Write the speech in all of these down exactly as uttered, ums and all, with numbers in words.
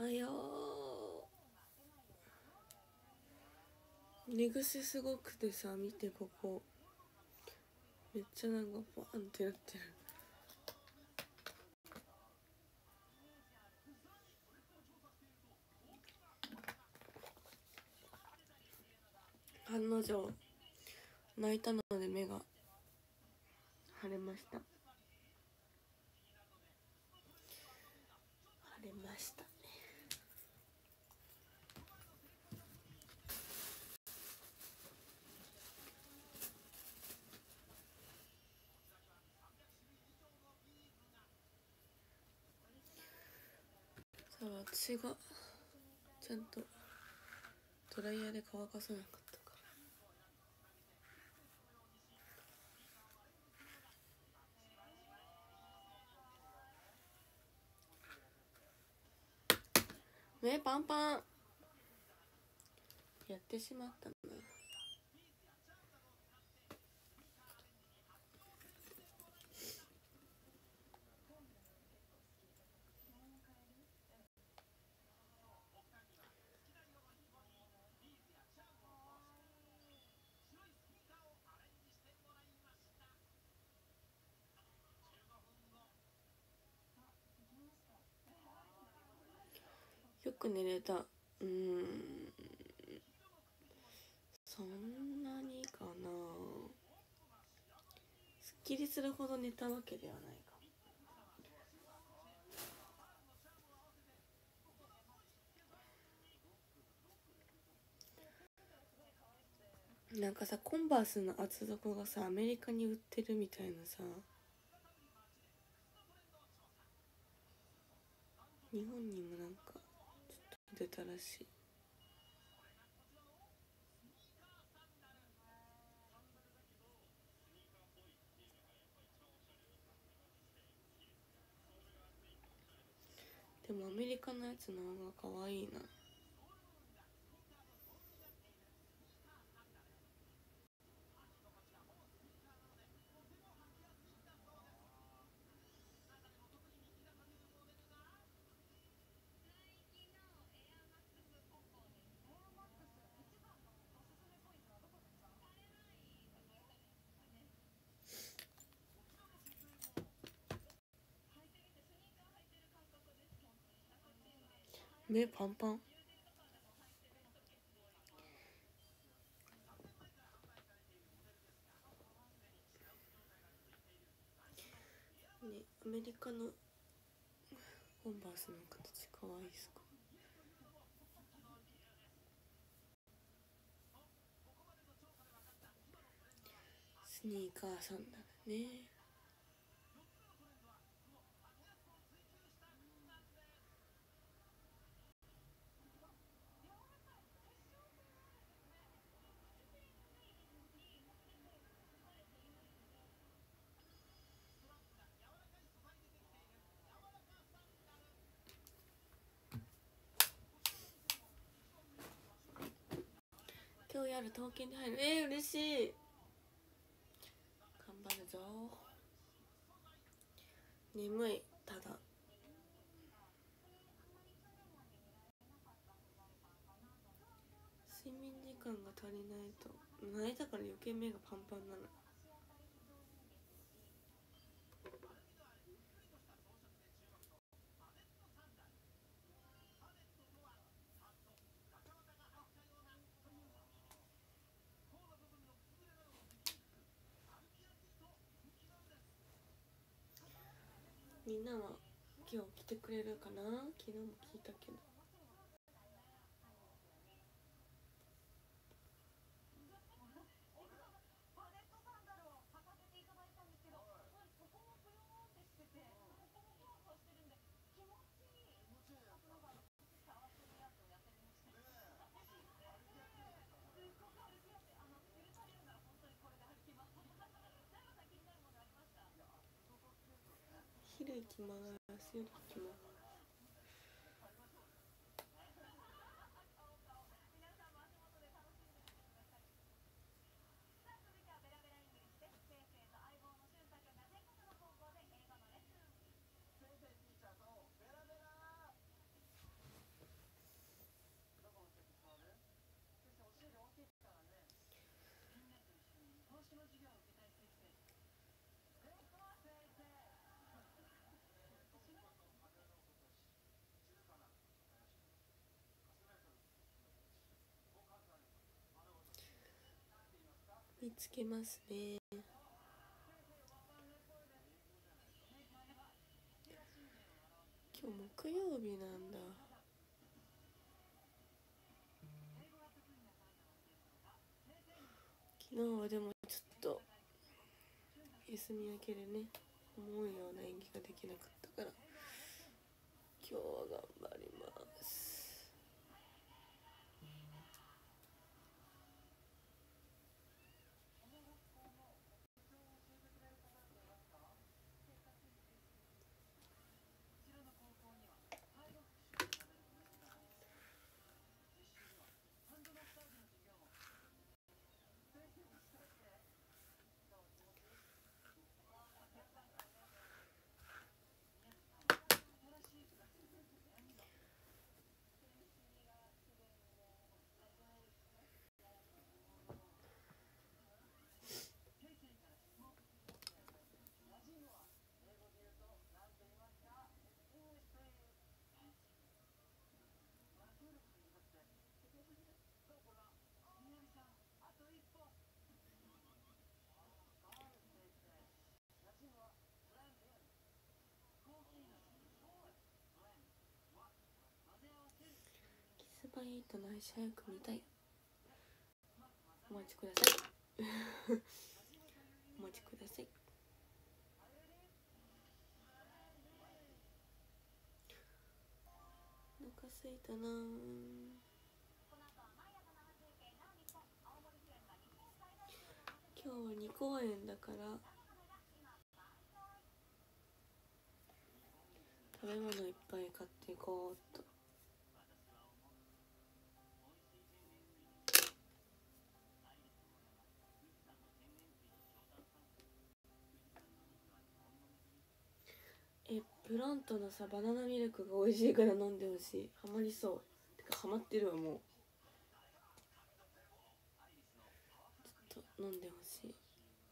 あよー、寝癖すごくてさ、見てここめっちゃなんかバーンってなってる。案の定泣いたので目が腫れました。腫れましたね。さあ私がちゃんとドライヤーで乾かさなかったから。目パンパンやってしまったな。よく寝れた。うーん、そんなにかな。すっきりするほど寝たわけではないかも。なんかさ、コンバースの厚底がさアメリカに売ってるみたいなさ、日本にもなんかちょっと出たらしい。でもアメリカのやつの方が可愛いな。目パンパン。ね、アメリカのコンバースの形可愛いっすか。スニーカーサンダルね。今日やる刀剣に入る。えー、嬉しい。頑張るぞ。眠い。ただ睡眠時間が足りないと泣いたから余計目がパンパンなの。みんなは今日来てくれるかな。昨日も聞いたけど。昼行きます。夜行きます。 見つけますね。今日木曜日なんだ。昨日はでもちょっと休み明けでね、思うような演技ができなかったから今日は頑張ります。キスバイートの配信早く見たい。お待ちくださいお待ちください。お腹すいたな。今日はに公演だから食べ物いっぱい買っていこうっと。え、プラントのさバナナミルクが美味しいから飲んでほしい。ハマりそう。てかハマってるわもう。ちょっと飲んでほしい。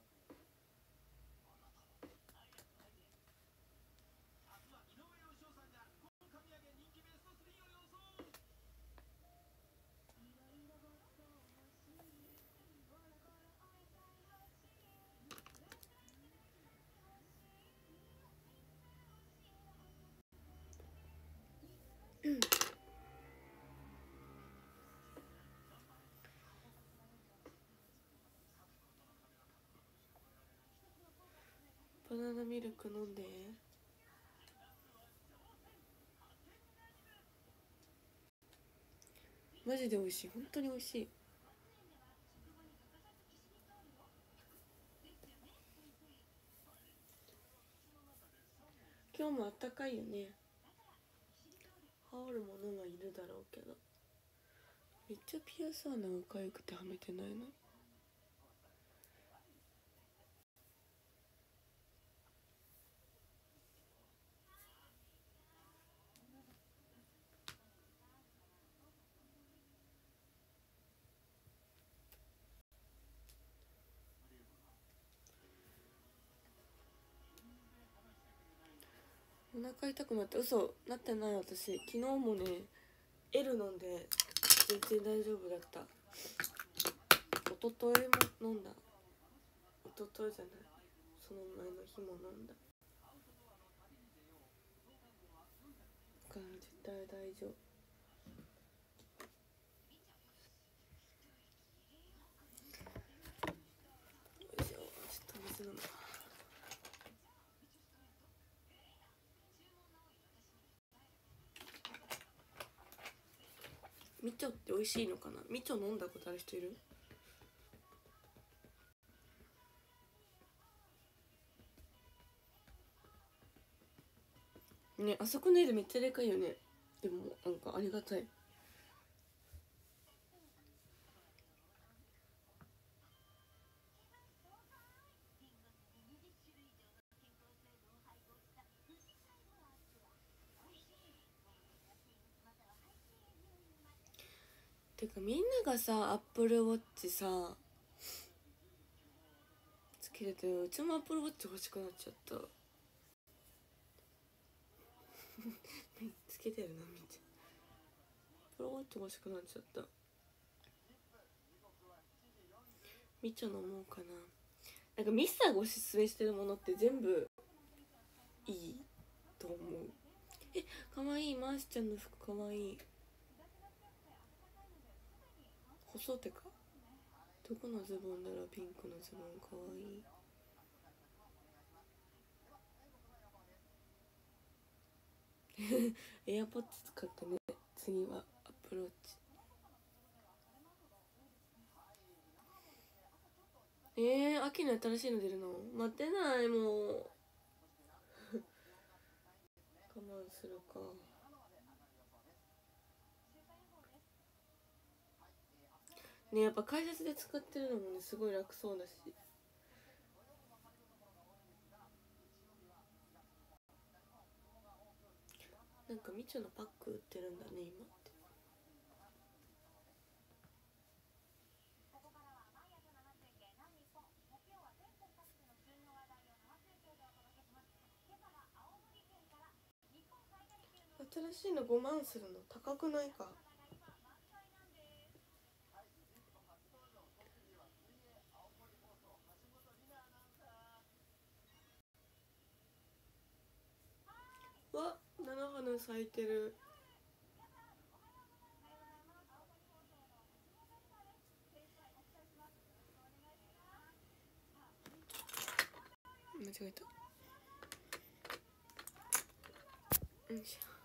バナナミルク飲んで。マジで美味しい。本当に美味しい。今日もあったかいよね。羽織るものはいるだろうけど、めっちゃピアス穴がかゆくてはめてないの。お腹痛くなって。嘘なってない。私昨日もね L 飲んで全然大丈夫だった。一昨日も飲んだ。一昨日じゃない、その前の日も飲んだから絶対大丈夫。よいしょ。ちょっと水飲む。みちょって美味しいのかな。みちょ飲んだことある人いる？ね、あそこの絵でめっちゃでかいよね。でもなんかありがたい。てかみんながさアップルウォッチさつけてて、うちもアップルウォッチ欲しくなっちゃったつけてるなみっちゃ。アップルウォッチ欲しくなっちゃった。 みちょのもんかな。なんかミスターがおすすめしてるものって全部いいと思う。え、かわいい。マーシちゃんの服かわいい。細手か。どこのズボンだろう。ピンクのズボンかわいい。エアポッツ使ってね。次はアプローチ。えー、秋の新しいの出るの待ってない。もう我慢するか。ね、やっぱ改札で使ってるのもねすごい楽そうだし。なんかみちょのパック売ってるんだね今って。新しいのごまんするの高くないか。わ、菜の花咲いてる。間違えた。よいしょ。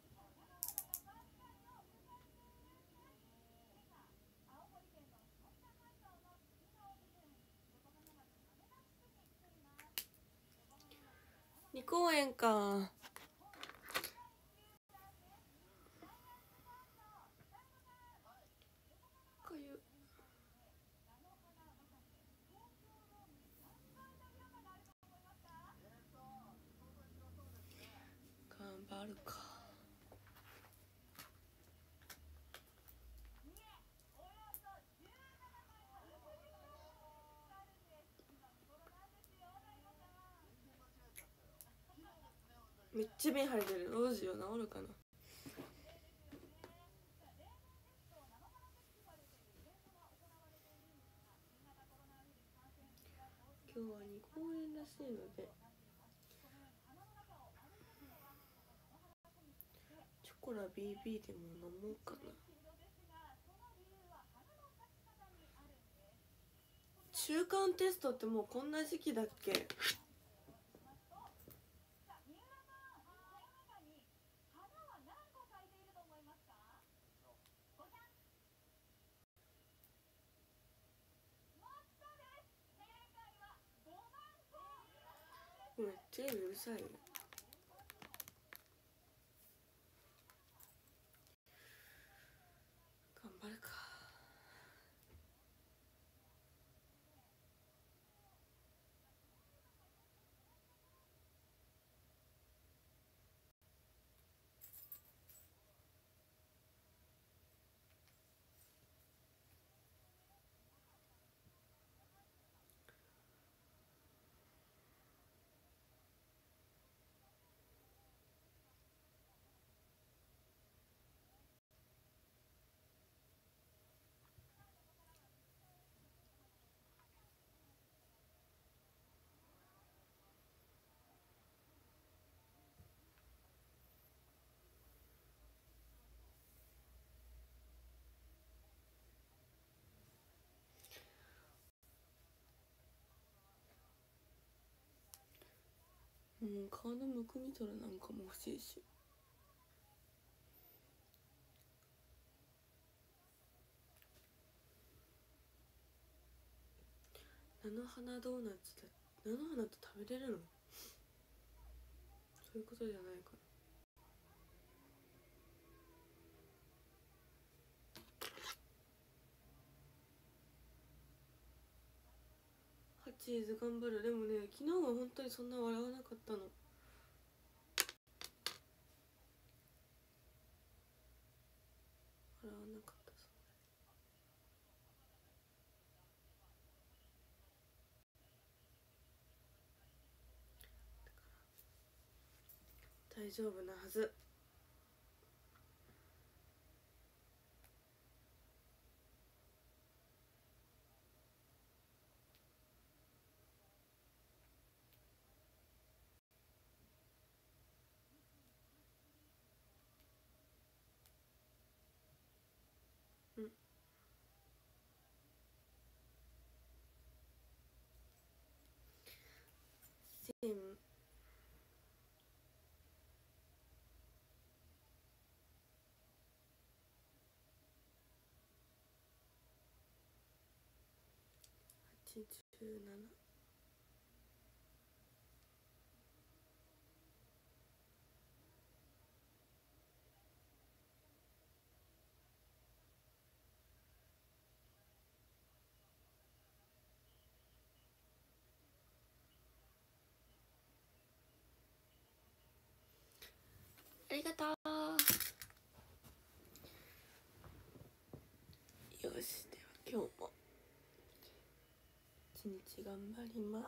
に公園か。かゆ。頑張るか。めっちゃ目腫れてる。どうしよう、治るかな。今日はに公演らしいのでチョコラ ビービー でも飲もうかな。中間テストってもうこんな時期だっけ。めっちゃうるさいよ。頑張るか。もう顔のむくみ取るなんかも欲しいし。菜の花ドーナツだ。菜の花って食べれるの？そういうことじゃないかな。ハチーズ頑張る。でもね昨日は本当にそんな笑わなかったの。笑わなかった。大丈夫なはず。 うんせんはちじゅうななありがとう。よし、では今日も一日頑張ります。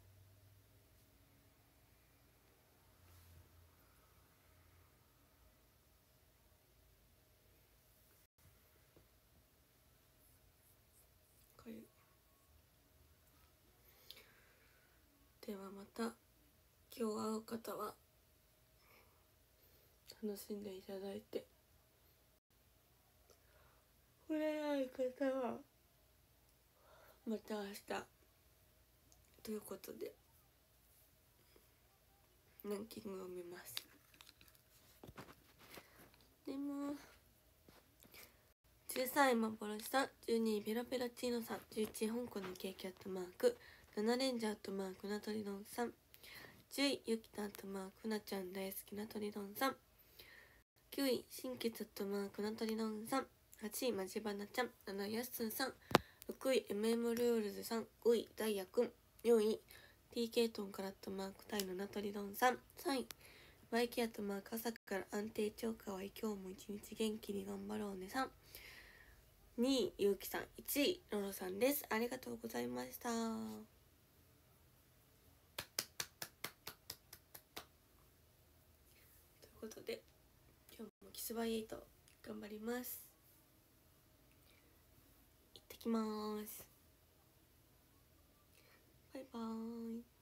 かゆい。ではまた今日会う方は楽しんでいただいて、触れない方はまた明日ということでランキングを見ます。でもじゅうさんい幻さん、じゅうにいペラペラチーノさん、じゅういちい香港のケーキアットマーク、ななレンジャーアットマークなとりどんさん、じゅういゆきたアットマークなちゃん大好きなとりどんさん、きゅうい新血アットマークなとりどんさん、はちいまじばなちゃん、ななやっすんさん、ろくい エムエム ルールズさん、ごいダイヤくん、よんい ティーケー トンからアットマークタイのなとりどんさん、さんいマイキアットマーク朝から安定超過はい今日も一日元気に頑張ろうねさん、にいゆうきさん、いちいロロさんです。ありがとうございました。ということで今日もキスバイエイト頑張ります。行ってきます。バイバーイ。